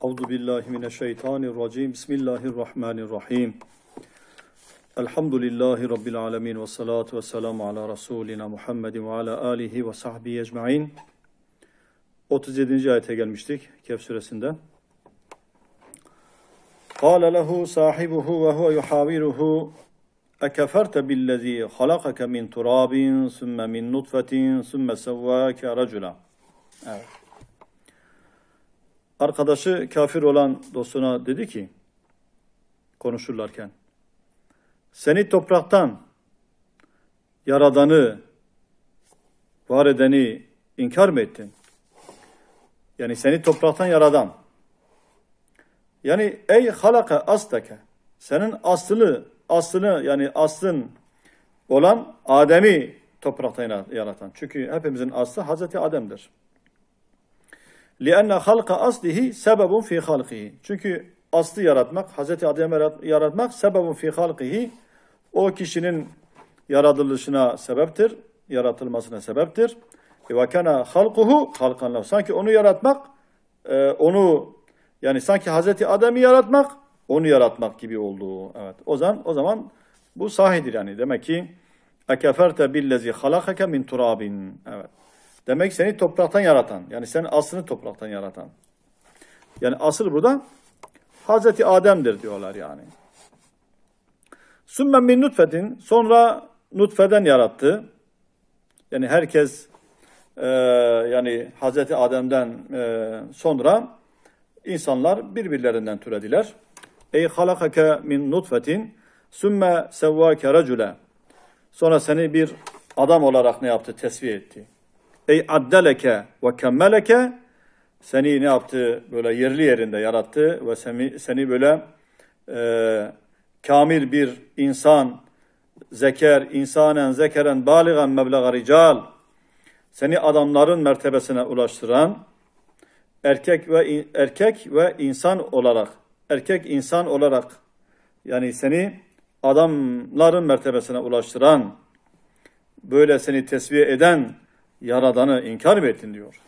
Euzu billahi mineşşeytanirracim. Bismillahirrahmanirrahim. Elhamdülillahi rabbil alamin ve salatu vesselamu ala rasulina Muhammedin ve ala alihi ve sahbihi ecmaîn. 37. ayete gelmiştik Kehf suresinde. Kâle lehu sahibuhu ve huve yuhaviruhu ekeferte billezî halakake min turabin sümme min nutfetin sümme sevvâke racula. Evet. Arkadaşı kafir olan dostuna dedi ki, konuşurlarken, seni topraktan yaradanı, var edeni inkar mı ettin? Yani seni topraktan yaradan. Yani ey halaka aslake, senin aslını yani aslın olan Adem'i topraktan yaratan. Çünkü hepimizin aslı Hazreti Adem'dir. لِأَنَّ خَلْقَ أَصْلِهِ سَبَبٌ فِي خَلْقِهِ. Çünkü aslı yaratmak, Hazreti Adem'i yaratmak sebebun fi halqihi, o kişinin yaratılışına sebeptir, yaratılmasına sebeptir. Ve kana halquhu halqan lahu. Sanki onu yaratmak, yani sanki Hazreti Adem'i yaratmak, onu yaratmak gibi oldu. Evet. O zaman bu sahidir yani. Demek ki ekeferte billezi halakake min turabin. Evet. Demek seni topraktan yaratan, yani senin aslını topraktan yaratan. Yani asıl burada Hazreti Adem'dir diyorlar yani. Sümme min nutfetin, sonra nutfeden yarattı. Yani herkes yani Hazreti Adem'den sonra insanlar birbirlerinden türediler. Ey halakake min nutfetin sümme sevvâke racule. Sonra seni bir adam olarak ne yaptı? Tesviye etti. Ey addeleke ve kemmeleke, seni ne yaptı? Böyle yerli yerinde yarattı ve seni böyle kamil bir insan, insanen zekeren baligan meblaga rical, seni adamların mertebesine ulaştıran erkek ve insan olarak yani seni adamların mertebesine ulaştıran, böyle seni tesviye eden Yaradan'ı inkar mı ettin diyor.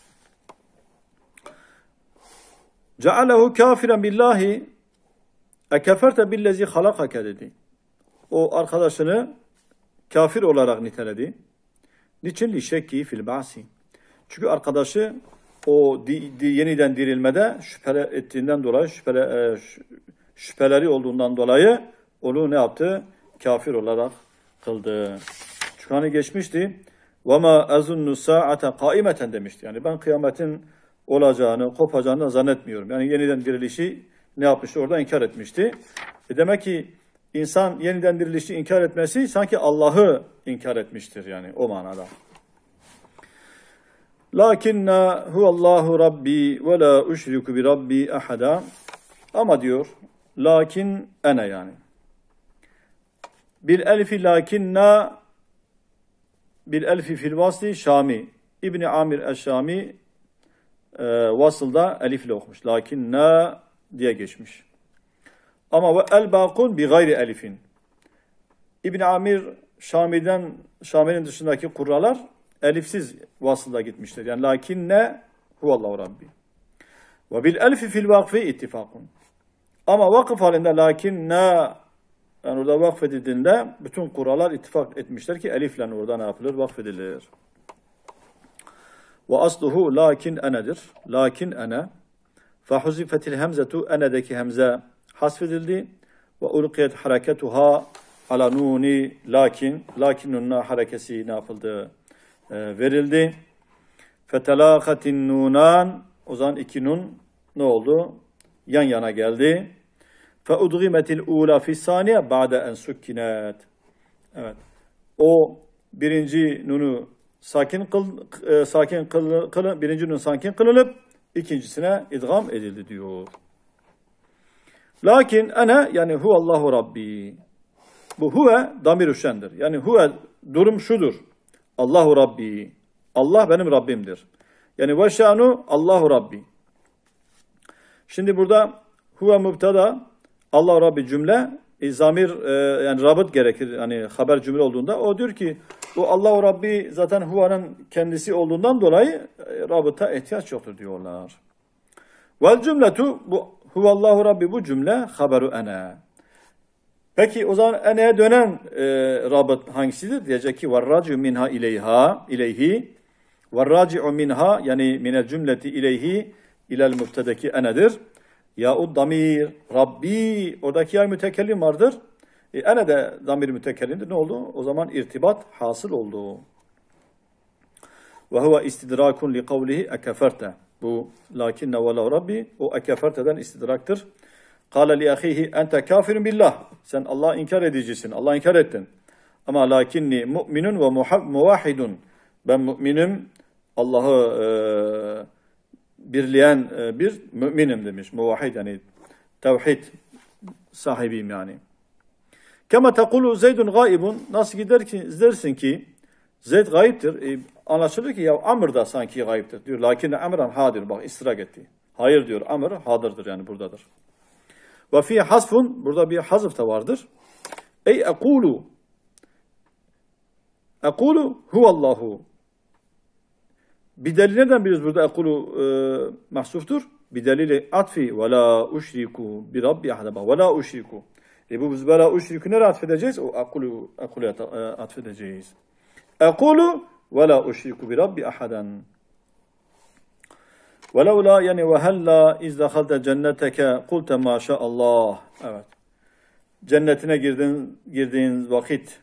Cealehu kafiren billahi ekeferte billezi halakake dedi. O arkadaşını kafir olarak niteledi. Niçin? Lişekki fil ba'si. Çünkü arkadaşı o yeniden dirilmede şüpheleri olduğundan dolayı onu ne yaptı? Kafir olarak kıldı. Çünkü hani geçmişti. وَمَا اَذُنُّ سَاعَةً قَائِمَةً demişti. Yani ben kıyametin olacağını, kopacağını zannetmiyorum. Yani yeniden dirilişi ne yapmıştı? Orada inkar etmişti. Demek ki insan yeniden dirilişi inkar etmesi sanki Allah'ı inkar etmiştir yani o manada. لَاكِنَّا هُوَ اللّٰهُ رَبِّي وَلَا اُشْرِكُ بِرَبِّي اَحَدًا. Ama diyor, lakin ene yani. Bir elfi lakinna bil elfi fil vasli Şami. İbni Amir eş-Şami vasılda elifle okumuş. Lakinna diye geçmiş. Ama ve el bakun bi gayri elifin. İbni Amir Şami'nin dışındaki kurralar elifsiz vasılda gitmişler. Yani lakinne huvallahu rabbi. Ve bil elfi fil vakfi ittifakun. Ama vakıf halinde lakinna, yani orada vakfedildiğinde bütün kurallar ittifak etmişler ki elifle orada ne yapılır? Vakfedilir. Ve asluhu lakin enedir. Lakin ene. Fehuzifetil hemzetu, enedeki hemze hasfedildi. Ve ulqiyet hareketuha ala nuni lakin. Lakin nunna harekesi ne yapıldı? Verildi. Fetelâkatin nunan. O zaman iki nun ne oldu? Yan yana geldi. فَاُدْغِمَتِ الْعُولَى فِي الثَّانِيَ بَعْدَ اَنْ سُكِّنَتْ. Evet. O birinci nunu birinci nun sakin kılınıp ikincisine idgam edildi diyor. Lakin ene yani huvallahu rabbi. Bu huve damir-ü şendir. Yani huve durum şudur. Allahu rabbi. Allah benim Rabbimdir. Yani ve şanu Allahu rabbi. Şimdi burada huve mübtada, Allah Rabbi cümle, zamir yani rabıt gerekir. Hani haber cümle olduğunda o diyor ki bu Allah Rabbi zaten huvanın kendisi olduğundan dolayı rabıta ihtiyaç yoktur diyorlar. Vel cümletu bu huvallahu rabbi bu cümle haberu ene. Peki o zaman ene'ye dönen rabıt hangisidir? Diyecek ki varraci'u minha ileyhi varraci'u minha yani minel cümleti ileyhi ilel mübtedeki enedir. Ya'ud damir Rabbi oradaki ya mütekellim vardır. Ene de damir mütekellimdir. Ne oldu? O zaman irtibat hasıl oldu. Ve huve istidrakun li kavlihi ekeferte. Bu lakinne ve la Rabbi o ekeferteden istidraktır. Kâle li ahihi ente kafirun billah. Sen Allah'ı inkar edicisin. Allah'ı inkar ettin. Ama lakinni mu'minun ve muvahhidun. Ben müminim. Allah'ı birleyen bir müminim demiş. Muvahhid yani tevhid sahibiyim yani. Kema tekulu Zeydun gaibun. Nasıl dersin ki Zeyd gayiptir. Anlaşılır ki ya Amr da sanki gayiptir. Diyor lakinne Amran hadir. Bak istirahat etti. Hayır diyor Amr hadırdır yani buradadır. Ve fi hasfun burada bir hazf da vardır. Ey ekulu huvallahu. Bir delil neden biliyoruz burada ekulu mahsuftur? Bir delili atfi ve la uşriku bi rabbi ahadaba ve la uşriku. Bu biz ve la uşriku nereye atfedeceğiz? O ekuluya atfedeceğiz. Ekulu ve la uşriku bi rabbi ahadan. وَلَوْلَا yani وَهَلَّا اِذْ دَخَلْتَ cenneteke قُلْتَ مَا شَاءَ اللّٰهِ. Evet. Cennetine girdiğin vakit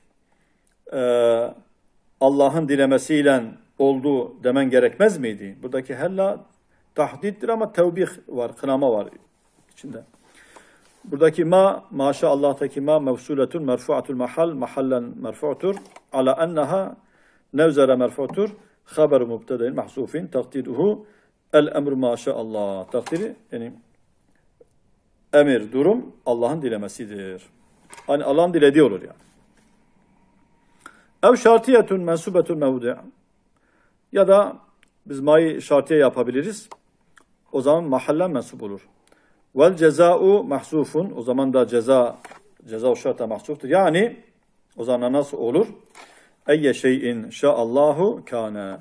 Allah'ın dilemesiyle oldu demen gerekmez miydi? Buradaki hella tahdittir ama tevbih var, kınama var içinde. Buradaki maşallah'taki mevsuletun merfu'atul mahallen merfu'tur. Ala enneha nevzere merfu'tur. Haber-i mubteda'in mahzufin takdiruhu el-emru maşallah. Takdiri yani emir, durum Allah'ın dilemesidir. Hani Allah'ın dilediği olur yani. Ev şartiyetun mensubetun mevdi'. Ya da biz ma'yı şartiye yapabiliriz. O zaman mahallen mensup olur. Vel ceza'u mahzufun. O zaman da ceza şarta mahzuftur. Yani o zaman nasıl olur? Eyye şeyin şa'allahu kâne.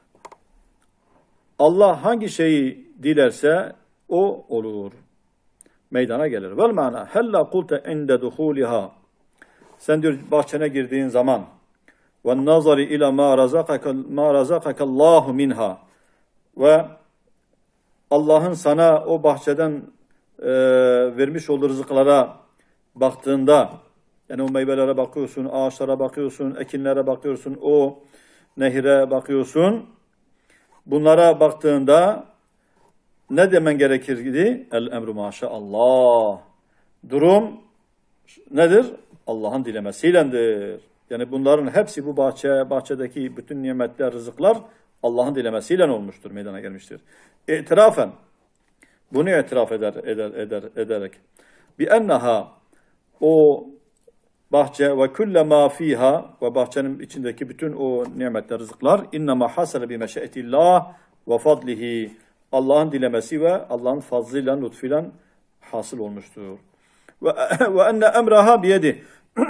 Allah hangi şeyi dilerse o olur. Meydana gelir. Vel mana hella kulte inde duhuliha. Sen diyor bahçene girdiğin zaman ve nazari ila ma razakakallahu minha ve Allah'ın sana o bahçeden vermiş olduğu rızıklara baktığında yani o meyvelere bakıyorsun, ağaçlara bakıyorsun, ekinlere bakıyorsun, o nehire bakıyorsun. Bunlara baktığında ne demen gerekirdi? El emru maşallah. Durum nedir? Allah'ın dilemesiylendir. Yani bunların hepsi bu bahçedeki bütün nimetler, rızıklar Allah'ın dilemesiyle olmuştur, meydana gelmiştir. İtirafen. Bunu itiraf ederek. Bi enneha o bahçe ve kulle ma fiha ve bahçenin içindeki bütün o nimetler, rızıklar innema hasale bi meşi'etillah ve fadlihi. Allah'ın dilemesi ve Allah'ın fazlıyla, lütfuyla hasıl olmuştur. Ve enne emraha biyedi.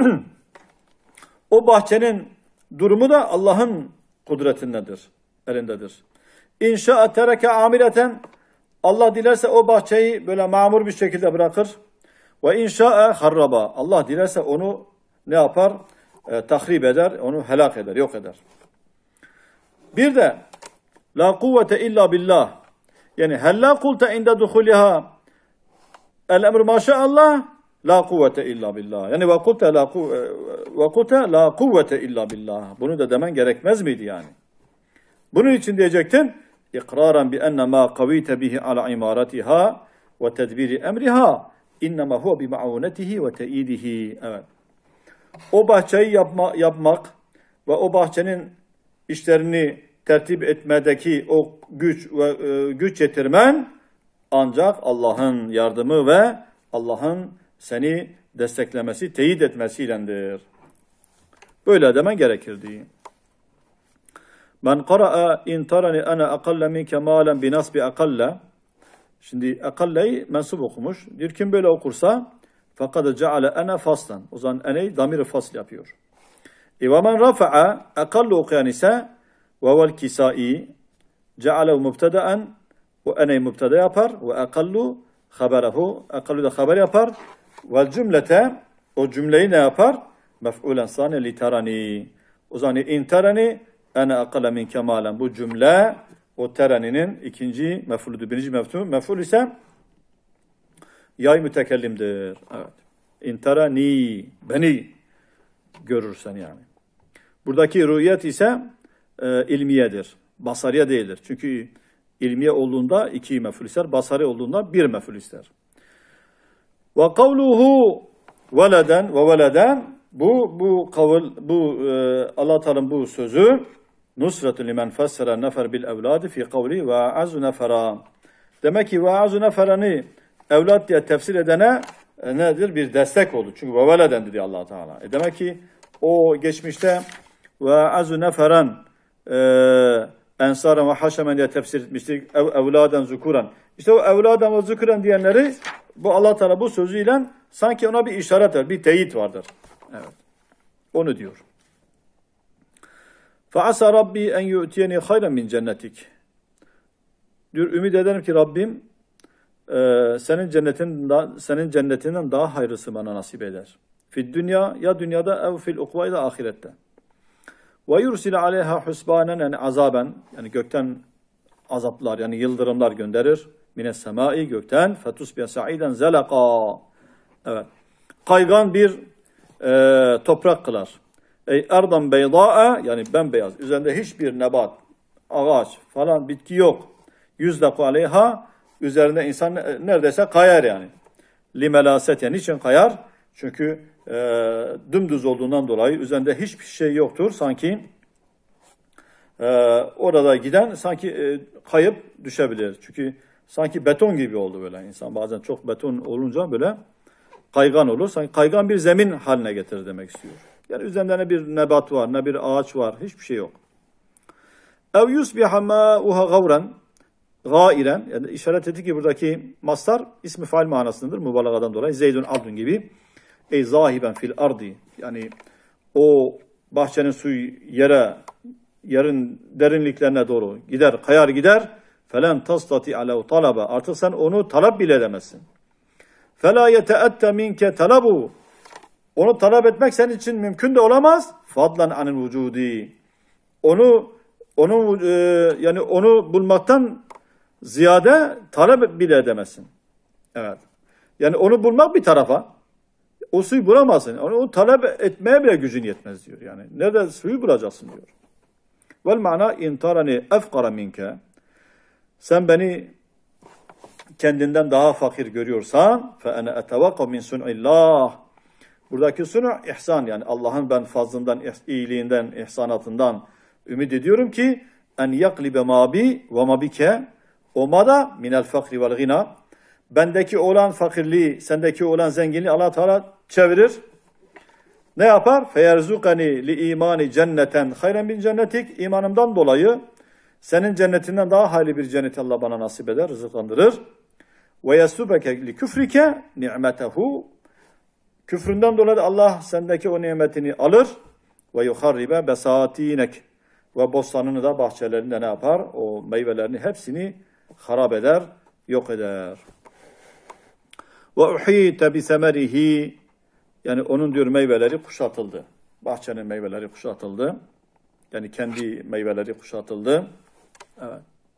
O bahçenin durumu da Allah'ın kudretindedir, elindedir. İnşa'a tereke amileten. Allah dilerse o bahçeyi böyle mamur bir şekilde bırakır. Ve inşa'a harraba. Allah dilerse onu ne yapar? Tahrip eder, onu helak eder, yok eder. Bir de la kuvvete illa billah. Yani hella kulte inde duhuliha el emr maşallah la kuvvete illa billah. Yani ve kulte la kuvvete illa billah. Bunu da demen gerekmez miydi yani? Bunun için diyecektin ikraran bi enne ma kavite bihi ala imaratiha ve tedbiri emriha innema huve bi ma'unetihi ve te'idihi. Evet. O bahçeyi yapmak ve o bahçenin işlerini tertip etmedeki o güç getirmen ancak Allah'ın yardımı ve Allah'ın seni desteklemesi, teyit etmesiylendir. Böyle demen gerekirdi. Men qara'a in tarani ana aqalla minke malen bi nasbi aqalla. Şimdi akalleyi mensup okumuş. Diyor kim böyle okursa fakat ceale ana faslan. O zaman eneyi damir-i fasl yapıyor. Ve men rafa'a aqallu okuyan ise ve vel kisai cealehu mubteda'en O eneyi mübteda yapar. Ve akallu haberehu. Akallu da haber yapar. Vel cümlete, o cümleyi ne yapar? Mef'ulen sani li terani. O zaman in terani ene akale min kemalen. Bu cümle o teraninin ikinci mef'uludur. Birinci mef'ul ise yay mütekellimdir. Evet. İn terani, beni görürsen yani. Buradaki rüyet ise ilmiyedir. Basariye değildir. Çünkü ilmiye olduğunda iki mef'ul ister. Basari olduğunda bir mef'ul ister. Ve kavluhu veleden ve veleden bu kavl Allah Teala'nın bu sözü nusretun limen fessara nefer bil evladi fi kavli ve azu nefera. Demek ki ve azu neferani evlat diye tefsir edene nedir? Bir destek oldu. Çünkü ve veleden dedi Allah Teala. Demek ki o geçmişte ve azu neferan ensaren ve haşemen diye tefsir etmiştik. Evladen zukuran. İşte o evladen ve zukuran diyenleri bu Allah Teala bu sözüyle sanki ona bir işaret var, bir teyit vardır. Evet. Onu diyor. فَعَسَى رَبِّي اَنْ يُؤْتِيَنِي خَيْرًا مِنْ cennetik. Diyor, ümit ederim ki Rabbim senin cennetinden daha hayırlısı bana nasip eder. Fid dünya, ya dünyada ev fil ukva ya ahirette. Ve yursile aleyha husbanen, yani azaben, yani gökten azaplar, yani yıldırımlar gönderir. Mines semai, gökten, fetusbiya sa'iden zelaka. Evet. Kaygan bir toprak kılar. Ey erdan beyda'a, yani bembeyaz. Üzerinde hiçbir nebat, ağaç falan bitki yok. Yüzdaku aleyha, üzerinde insan neredeyse kayar yani. Limelaset, yani niçin kayar? Çünkü dümdüz olduğundan dolayı üzerinde hiçbir şey yoktur. Sanki orada giden sanki kayıp düşebilir. Çünkü sanki beton gibi oldu böyle. İnsan bazen çok beton olunca böyle kaygan olur. Sanki kaygan bir zemin haline getirir demek istiyor. Yani üzerinde ne bir nebat var, ne bir ağaç var, hiçbir şey yok. Ev yusbiha ma'uha gavran, gairen, yani işaret etti ki buradaki mastar ismi fail manasındadır mübalağadan dolayı. Zeydun adun gibi. Ey zahiben fil ardi, yani o bahçenin suyu yerin derinliklerine doğru gider, kayar gider. Felen tastati alev talaba, artık sen onu talep bile edemezsin. Fela yeteette minke talabu, onu talep etmek senin için mümkün de olamaz. Fadlan anil vücudi, yani onu bulmaktan ziyade talep bile edemezsin. Evet. Yani onu bulmak bir tarafa, o suyu bulamazsın. Onu talep etmeye bile gücün yetmez diyor. Yani nerede suyu bulacaksın diyor. Vel mana intarani efkara minke, sen beni kendinden daha fakir görüyorsan fe ene etevakka min sun'illah. Buradaki sunu ihsan, yani Allah'ın ben fazlından, iyiliğinden, ihsanatından ümit ediyorum ki en yaklibe mabi ve mabike, o mada minel fakri vel gina, bendeki olan fakirliği, sendeki olan zenginliği Allah Teala çevirir. Ne yapar? Feyerzukani li imani cenneten hayren bin cennetik, imanımdan dolayı senin cennetinden daha hayırlı bir cenneti Allah bana nasip eder, rızıklandırır. Ve yesubeke li küfrike ni'metehu, küfründen dolayı Allah sendeki o nimetini alır. Ve yuharribe besatinek, ve bostanını da, bahçelerinde ne yapar? O meyvelerini hepsini harap eder, yok eder. Ve uhite bi semerihi, yani onun diyor meyveleri kuşatıldı. Bahçenin meyveleri kuşatıldı. Yani kendi meyveleri kuşatıldı. Evet.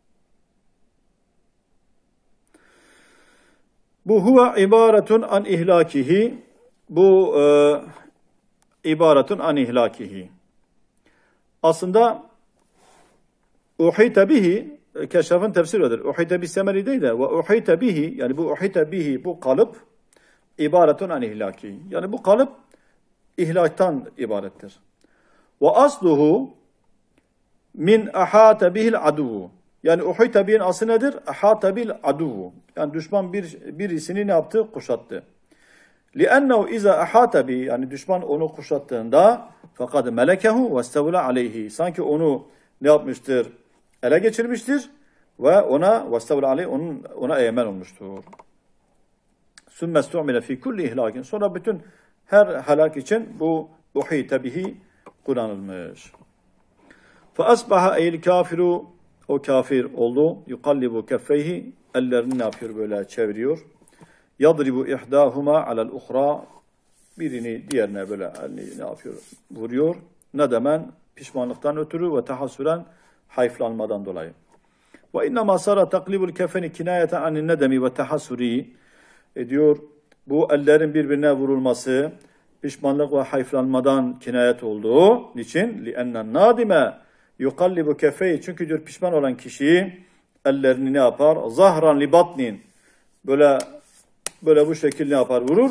Bu huve ibaretun an ihlakihi. Bu ibaretun an ihlakihi. Aslında uhite bihi, Keşraf'ın tefsiridir. Uhite bi semeri değil de ve uhite bihi, yani bu uhite bihi, bu kalıp ibaretun an ihlaki. Yani bu kalıp ihlaktan ibarettir. Ve asluhu min ahate bihil aduvu. Yani uhite bihin aslı nedir? Ahate bil aduvu. Yani düşman birisini ne yaptı? Kuşattı. لِأَنَّهُ اِذَا اَحَاتَ بِهِ, yani düşman onu kuşattığında fakat melekehu وَاسْتَوْلَ عَلَيْهِ, sanki onu ne yapmıştır? Ele geçirmiştir ve ona وَاسْتَوْلَ عَلَيْهِ, ona egemen olmuştur. ثُمَّ اسْتُعْمِلَ فِي كُلِّ اِهْلَاكٍ, sonra bütün her helak için bu uhite bihi kullanılmış. فَأَصْبَحَ اَيْلِ كَافِرُ o kafir oldu. Yukallibu keffeyhi, ellerini ne yapıyor böyle çeviriyor. Yadribu ihdahuma alel uhra, birini diğerine böyle elini ne yapıyor? Vuruyor. Nedemen, pişmanlıktan ötürü ve tahassüren, hayıflanmadan dolayı. Ve innema sara taklibul kefeni kinayeten anin nedemi ve tahassuri, diyor bu ellerin birbirine vurulması pişmanlık ve hayıflanmadan kinayet olduğu niçin? Li'ennen nadime yukallibu kefeyi, çünkü diyor pişman olan kişi ellerini ne yapar? Zahran li batnin, böyle bu şekilde ne yapar? Vurur.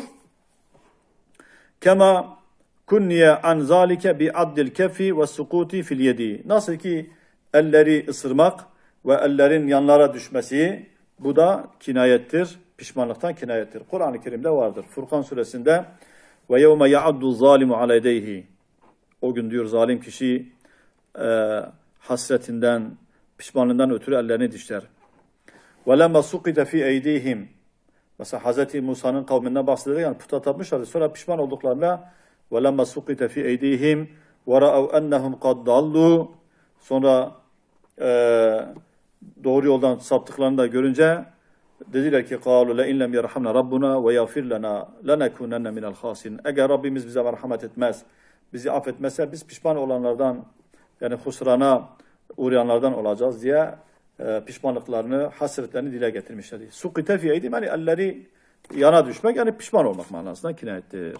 Kema kunniye an zalike bi addil kefi ve sukuti fil yedi. Nasıl ki elleri ısırmak ve ellerin yanlara düşmesi, bu da kinayettir. Pişmanlıktan kinayettir. Kur'an-ı Kerim'de vardır. Furkan suresinde ve yevme ya'addu zalimu ala yedeyhi. O gün diyor zalim kişi hasretinden, pişmanlığından ötürü ellerini dişler. Ve lemma sukite fi eydihim. Mesela Hz. Musa'nın kavminden bahsediyor. Yani puta tapmışlardı. Sonra pişman olduklarında ve lemma sukite fi eydihim ve ra'av ennehum kad dallu. Sonra doğru yoldan saptıklarını da görünce dediler ki قالوا لئن لم يرحمنا ربنا ويغفر لنا لنكونن من الخاسرين. Eğer Rabbimiz bize merhamet etmez, bizi affetmezse biz pişman olanlardan, yani husrana uğrayanlardan olacağız diye pişmanlıklarını, hasretlerini dile getirmişlerdi. Sukite fi eydim, yani elleri yana düşmek, yani pişman olmak manasına kinayettir.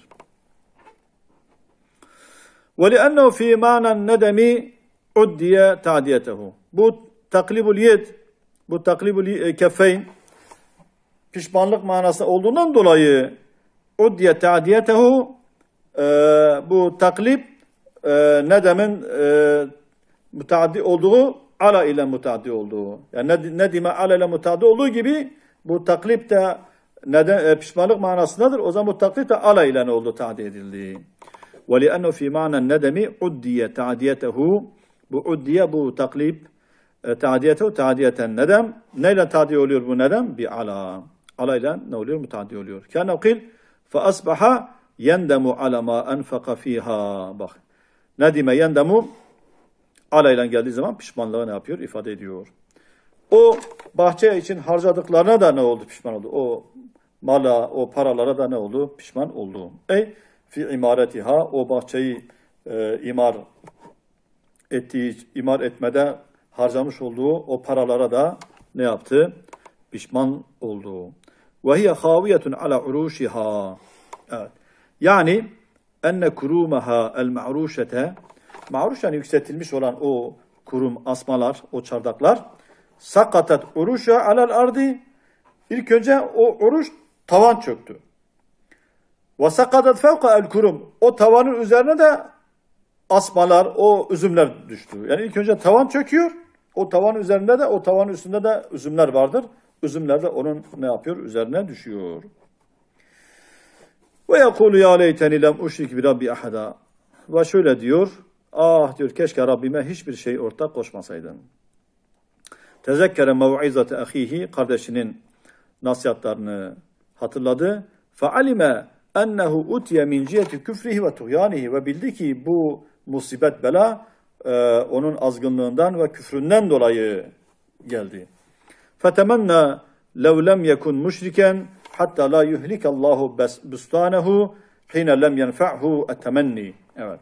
وَلِأَنَّهُ فِي مَانَ النَّدَمِ عُدِّيَ تَعْدِيَتَهُ. Bu taklibul yed, bu taklibul keffeyn pişmanlık manası olduğundan dolayı uddiye ta'diyetehu, bu taklip nedemin müteaddi olduğu, ala ile müteaddi olduğu. Yani nedime ala ile müteaddi olduğu gibi bu taklip de pişmanlık manasındadır. O zaman bu taklip de ala ile ne oldu? Ta'di edildi. وَلِأَنَّهُ فِي مَعْنَ النَّدَمِ عُدِّيَ تَعْدِيَتَهُ. Bu uddiye, bu taklip ta'diyetehu ta'diyeten nedem. Neyle ta'di oluyor bu nedem? Bi ala. Ala ile ne oluyor? Müteaddi oluyor. Kâne kıl fe asbaha yendemu ala ma enfaka fiha. Bak. Nedime yendemu ala ile geldiği zaman pişmanlığı ne yapıyor? İfade ediyor. O bahçe için harcadıklarına da ne oldu? Pişman oldu. O mala, o paralara da ne oldu? Pişman oldu. Fi imaretiha, o bahçeyi imar etmede harcamış olduğu o paralara da ne yaptı? Pişman oldu. Ve hiye haviyetun ala uruşiha. Evet. Yani enne kurumaha el ma'ruşete, ma'ruş yani yükseltilmiş olan o kurum, asmalar, o çardaklar, sakatat uruşa alel ardi, ilk önce o uruş tavan çöktü. Ve sakatat fevka el kurum, o tavanın üzerine de asmalar, o üzümler düştü. Yani ilk önce tavan çöküyor, o tavanın üzerinde de, o tavanın üstünde de üzümler vardır. Üzümler de onun ne yapıyor? Üzerine düşüyor. Ve yekulu ya leyteni lem uşrik bi rabbi ahada. Ve şöyle diyor, ah diyor, keşke Rabbime hiçbir şey ortak koşmasaydım. Tezekkere mev'izate ahihi, kardeşinin nasihatlarını hatırladı. Fe'alime ennehu utiye min ciheti küfrihi ve tuğyanihi, ve bildi ki bu musibet bela onun azgınlığından ve küfründen dolayı geldi. فَتَمَنَّا لَوْ لَمْ يَكُنْ مُشْرِكًا حَتَّى لَا يُهْلِكَ اللّٰهُ بُسْتَانَهُ حِينَ لَمْ يَنْفَعْهُ التَّمَنِّي. Evet.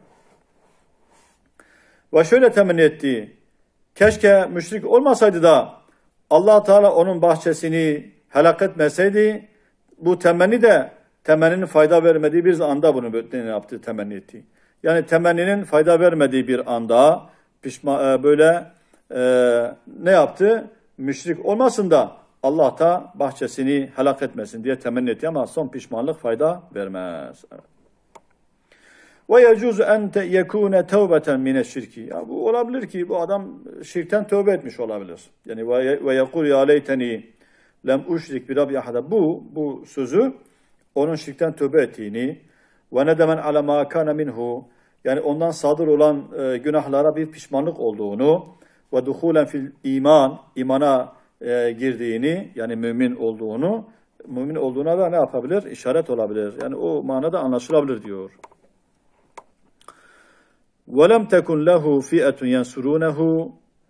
Ve şöyle temenni etti. Keşke müşrik olmasaydı da Allah Teala onun bahçesini helak etmeseydi. Bu temenni de, temenninin fayda vermediği bir anda bunu ne yaptı? Temenni etti. Yani temenninin fayda vermediği bir anda böyle ne yaptı? Müşrik olmasın da Allah da bahçesini helak etmesin diye temenni etti, ama son pişmanlık fayda vermez. Ve yecuzu en yekune tevbeten mineşşirki. Ya bu olabilir ki bu adam şirkten tövbe etmiş olabilir. Yani ve yekul ya leyteni lem uşrik bi rabbi ahada. Bu sözü onun şirkten tövbe ettiğini ve nedemen ala ma kana minhu, yani ondan sadır olan günahlara bir pişmanlık olduğunu ve duhulen fil iman, imana girdiğini, yani mümin olduğuna da ne yapabilir? İşaret olabilir. Yani o manada anlaşılabilir diyor. وَلَمْ تَكُنْ لَهُ فِئَةٌ يَنْسُرُونَهُ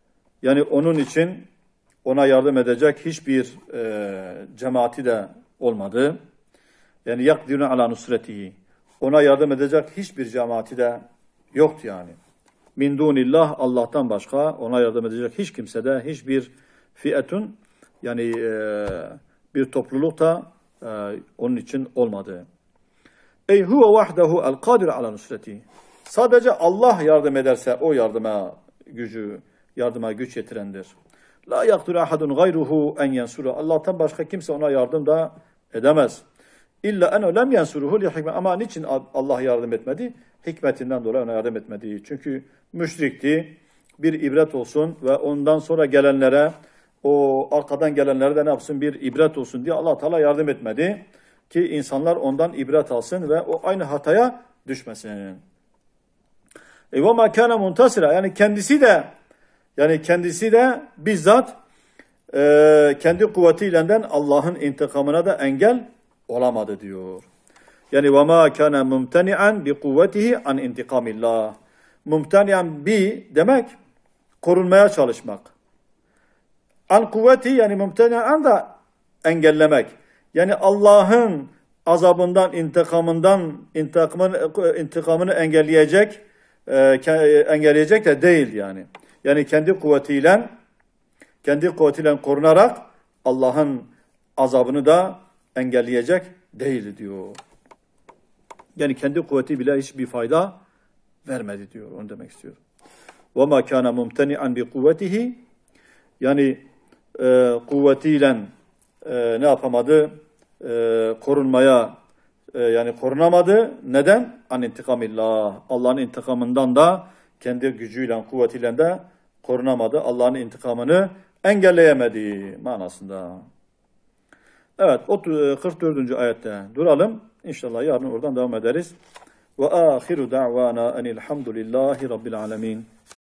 Yani onun için ona yardım edecek hiçbir cemaati de olmadı. Yani yakdirun ala nusretihi. Ona yardım edecek hiçbir cemaati de yoktu yani. Min dunillah, Allah'tan başka ona yardım edecek hiç kimse de, hiçbir fiyetun yani bir topluluk da onun için olmadı. Ey huve vahdehu el kadir ala nusreti. Sadece Allah yardım ederse o yardıma güç yetirendir. La yaktur ahadun gayruhu en yansuru. Allah'tan başka kimse ona yardım da edemez. İlla ene lem yansuruhu li hikmet. Ama niçin Allah yardım etmedi? Hikmetinden dolayı ona yardım etmedi. Çünkü müşrikti. Bir ibret olsun ve ondan sonra gelenlere, o arkadan gelenlere de ne yapsın? Bir ibret olsun diye Allah Teala yardım etmedi. Ki insanlar ondan ibret alsın ve o aynı hataya düşmesin. Ve ma kana muntasira. Yani kendisi de bizzat kendi kuvvetiyle Allah'ın intikamına da engel olamadı diyor. Yani ve ma kana mumtani'an bi kuvvetihi an intikamillah. Mumtani'an bi demek korunmaya çalışmak. An kuvveti yani mumtani'an da engellemek. Yani Allah'ın azabından, intikamını engelleyecek de değil yani. Yani kendi kuvvetiyle korunarak Allah'ın azabını da engelleyecek değil diyor. Yani kendi kuvveti bile hiçbir fayda vermedi diyor. Onu demek istiyor. وَمَا كَانَ مُمْتَنِعًا بِقُوَّتِهِ. Yani kuvvetiyle ne yapamadı? Korunmaya yani korunamadı. Neden? An intikamillah. Allah'ın intikamından da kendi gücüyle, kuvvetiyle de korunamadı. Allah'ın intikamını engelleyemedi manasında. Evet, 44. ayette duralım. İnşallah yarın oradan devam ederiz. Ve ahiru da'vana enilhamdülillahi rabbil alemin.